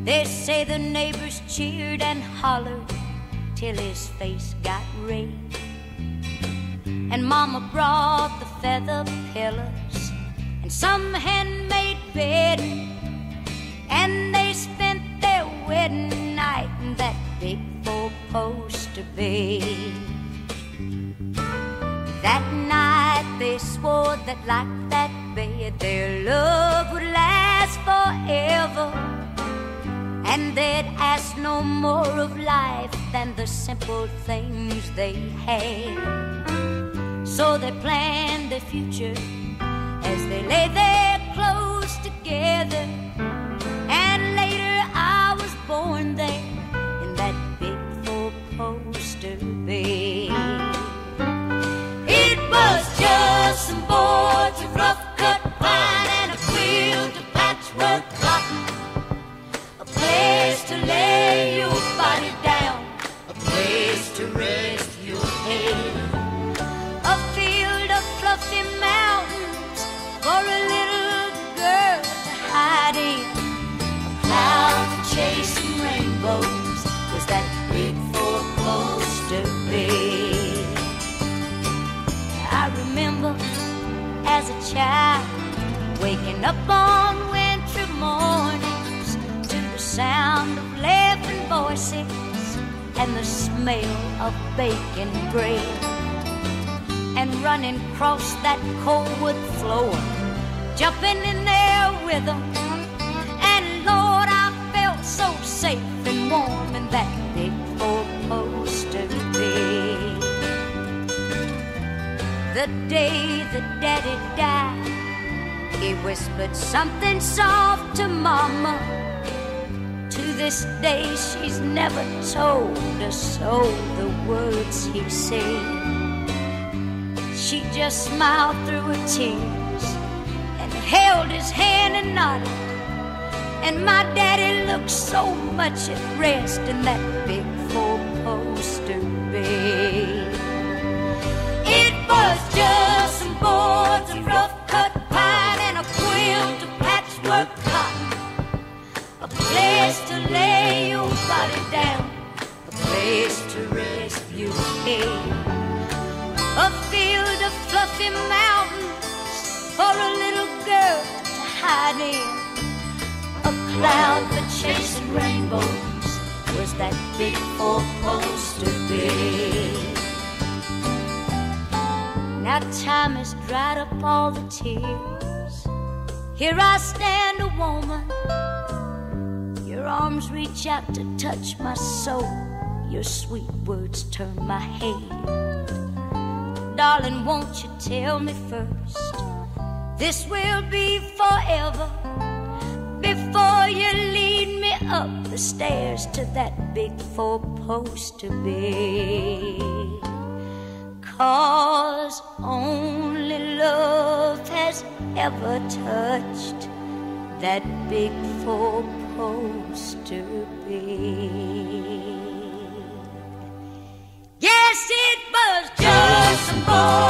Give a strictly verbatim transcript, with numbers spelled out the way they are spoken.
They say the neighbors cheered and hollered till his face got red. And Mama brought the feather pillows and some handmade bedding, and they spent their wedding night in that big four-poster bed. That night they swore that like that bed their love would last forever, and they'd ask no more of life than the simple things they had. So they planned their future as they lay there close together, and later I was born there in that big four-poster bed. It was just some boards of rough-cut pine and a quilt of patchwork cotton, a place to lay your body down, a place to rest your head, a field of fluffy mountains for a little girl to hide in, a cloud for chasing rainbows was that big four-poster bed. I remember as a child waking up on wintry mornings to the sound of laughing voices and the smell of baking bread, and running across that cold wood floor, jumping in there with them. And Lord, I felt so safe and warm in that big four-poster bed. The day that Daddy died, he whispered something soft to Mama. To this day she's never told us all the words he said. She just smiled through her tears and held his hand and nodded, and my daddy looked so much at rest in that big four-poster bed. It was just some boards of rough-cut pine and a quilt of patchwork cotton, a place to lay your body down, a place to rest your head, a field of fluffy mountains for a little girl to hide in, a cloud for chasing rainbows was that big four-poster bed. Now time has dried up all the tears. Here I stand a woman. Your arms reach out to touch my soul. Your sweet words turn my head. Darling, won't you tell me first, this will be forever, before you lead me up the stairs to that big four-poster bed. 'Cause only love has ever touched that big four-poster bed. Yes, it was just some boy